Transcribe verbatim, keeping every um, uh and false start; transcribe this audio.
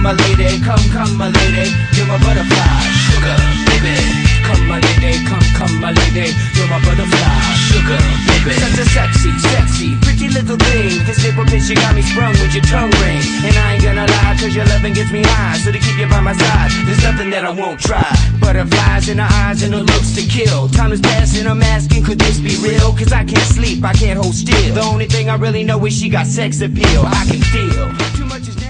my lady, come, come, my lady, you're my butterfly, sugar, baby. Come, my lady, come, come, my lady, you're my butterfly, sugar, baby. Such a sexy, sexy, pretty little thing. This nipple bitch, you got me sprung with your tongue ring. And I ain't gonna lie, cause your loving gets me high. So to keep you by my side, there's nothing that I won't try. Butterflies in her eyes and her looks to kill. Time is passing, I'm asking, could this be real? Cause I can't sleep, I can't hold still. The only thing I really know is she got sex appeal. I can feel too much is